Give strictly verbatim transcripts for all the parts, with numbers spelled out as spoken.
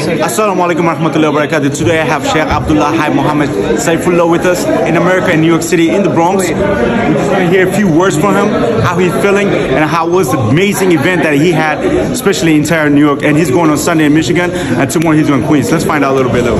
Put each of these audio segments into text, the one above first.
Assalamu alaikum warahmatullahi wabarakatuh. Today I have Sheikh Abdullah Hai Mohammed Saifullah with us in America, in New York City, in the Bronx. We're just going to hear a few words from him, how he's feeling, and how was the amazing event that he had, especially in entire New York. And he's going on Sunday in Michigan, and tomorrow he's going to Queens. Let's find out a little bit though.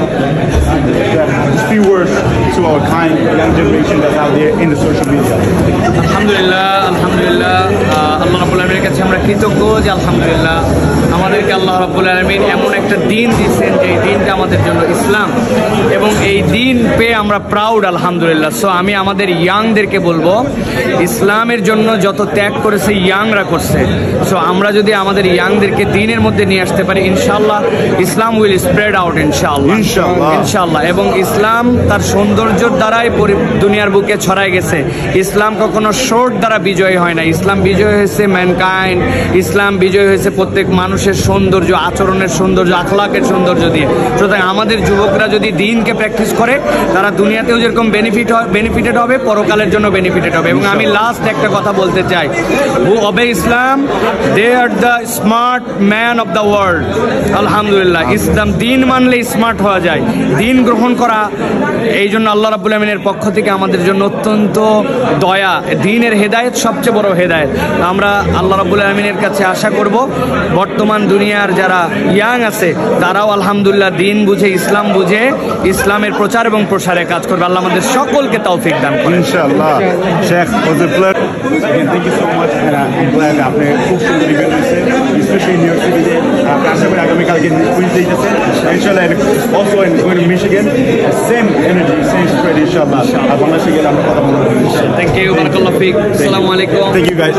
Just a few words to our kind young generation that's out there in the social media. Alhamdulillah, Alhamdulillah, Allah Rabbul Alamin কাছে আমরা কৃতজ্ঞ যে আলহামদুলিল্লাহ আমাদেরকে আল্লাহ রাব্বুল আলামিন এমন একটা দিন দিয়েছেন যে দিনটা আমাদের জন্য ইসলাম, এবং এই দিন পেয়ে আমরা প্রাউড আলহামদুলিল্লাহ। সো আমি আমাদের ইয়াংদেরকে বলবো, ইসলামের জন্য যত ত্যাগ করেছে ইয়াংরা করছে। সো আমরা যদি আমাদের ইয়াংদেরকে দিনের মধ্যে নিয়ে আসতে পারি, ইনশাআল্লাহ ইসলাম উইল স্প্রেড আউট ইনশাআল্লাহ ইনশাআল্লাহ ইনশাআল্লাহ এবং ইসলাম তার সৌন্দর্যের দ্বারাই দুনিয়ার বুকে ছড়ায় গেছে। ইসলাম কখনো শোর্ট দ্বারা বিজয়ী হয় না। ইসলাম বিজয় হয়েছে ম্যানকাইন্ড, ইসলাম বিজয় হয়েছে প্রত্যেক মানুষের সৌন্দর্য, আচরণের সৌন্দর্য, আখলাকের সৌন্দর্য দিয়ে। সুতরাং আমাদের যুবকরা যদি দিনকে প্র্যাকটিস করে, তারা দুনিয়াতেও যেরকম বেনিফিট বেনিফিটেড হবে, পরকালের জন্য বেনিফিটেড হবে। এবং আমি লাস্ট একটা কথা বলতে চাই, who obey Islam they are the smart man of the world. আলহামদুলিল্লাহ, ইসলাম দিন মানলে স্মার্ট হওয়া যায়। দিন গ্রহণ করা এই জন্য আল্লাহ রাব্বুল আলামিনের পক্ষ থেকে আমাদের জন্য অত্যন্ত দয়া। দিনের হেদায়েত সবচেয়ে বড় হেদায়েত। আমরা আল্লাহ রাব্বুল আলামিনের কাছে আশা করব বর্তমান দুনিয়ার যারা ইয়াং আছে তারাও আলহামদুলিল্লাহ দিন বুঝে, ইসলাম বুঝে ইসলামের প্রচার এবং প্রসারে কাজ করবে। আল্লাহ আমাদের সকলকে তৌফিক দান করুন ইনশাআল্লাহ। Sheikh, was a pleasure. Again, thank you so much, and I'm glad that আপনি খুব সুন্দর ইভেন্ট হয়েছে, especially in New York City. আপনি আশা করি আগামীকালকে কুইন্স যেতেছেন ইনশাআল্লাহ, and also in going to Michigan, same energy, same spread ইনশাআল্লাহ। আর বাংলাদেশে গেলে আমরা কথা বলবো ইনশাআল্লাহ। Thank you, barakallahu feek. Assalamu alaikum. Thank you guys.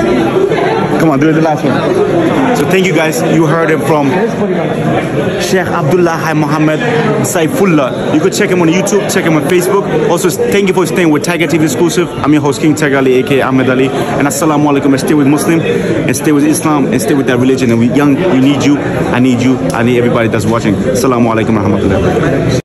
Come on, do it the last one. So thank you guys. You heard him from Sheikh Abdullah Hai Mohammed Saifullah. You could check him on YouTube, check him on Facebook. Also, thank you for staying with Tiger T V Exclusive. I'm your host, King Tiger Ali, aka Ahmed Ali. And assalamu alaikum, and stay with Muslim, and stay with Islam, and stay with that religion. And we young, we need you, I need you, I need everybody that's watching. Assalamu alaikum wa rahmatullahi wa barakatuh.